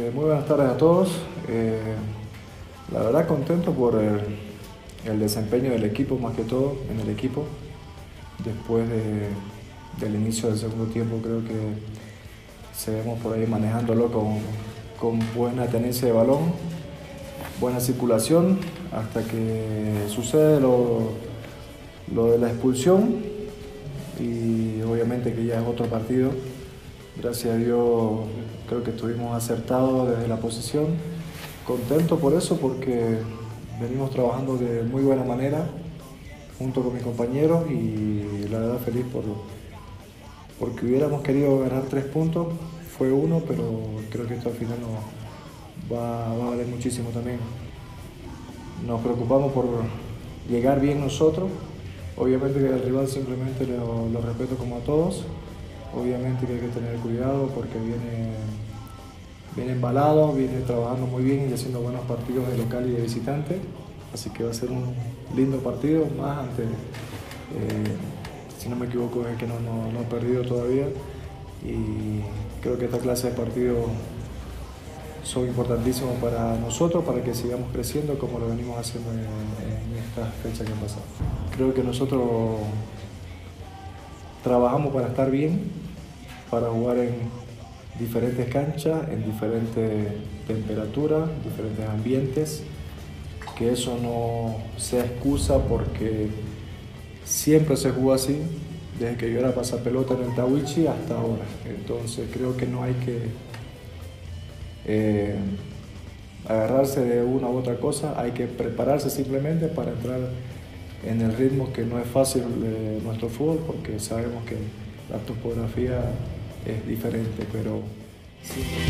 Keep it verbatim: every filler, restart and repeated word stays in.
Eh, muy buenas tardes a todos. Eh, la verdad contento por el, el desempeño del equipo, más que todo en el equipo. Después de, del inicio del segundo tiempo creo que seguimos por ahí manejándolo con, con buena tenencia de balón, buena circulación, hasta que sucede lo, lo de la expulsión y obviamente que ya es otro partido. Gracias a Dios creo que estuvimos acertados desde la posición. Contento por eso porque venimos trabajando de muy buena manera junto con mis compañeros y la verdad feliz por, porque hubiéramos querido ganar tres puntos. Fue uno, pero creo que esto al final nos va, va a valer muchísimo también. Nos preocupamos por llegar bien nosotros. Obviamente que el rival simplemente lo, lo respeto como a todos. Obviamente que hay que tener cuidado porque viene, viene embalado, viene trabajando muy bien y haciendo buenos partidos de local y de visitante. Así que va a ser un lindo partido, más ante, eh, si no me equivoco, es que no, no, no he perdido todavía. Y creo que esta clase de partidos son importantísimos para nosotros, para que sigamos creciendo como lo venimos haciendo en, en estas fechas que han pasado. Creo que nosotros trabajamos para estar bien, para jugar en diferentes canchas, en diferentes temperaturas, diferentes ambientes, que eso no sea excusa porque siempre se jugó así, desde que yo era pasapelota en el Tawichi hasta ahora. Entonces creo que no hay que eh, agarrarse de una u otra cosa, hay que prepararse simplemente para entrar en el ritmo que no es fácil de nuestro fútbol, porque sabemos que la topografía es diferente, pero sí.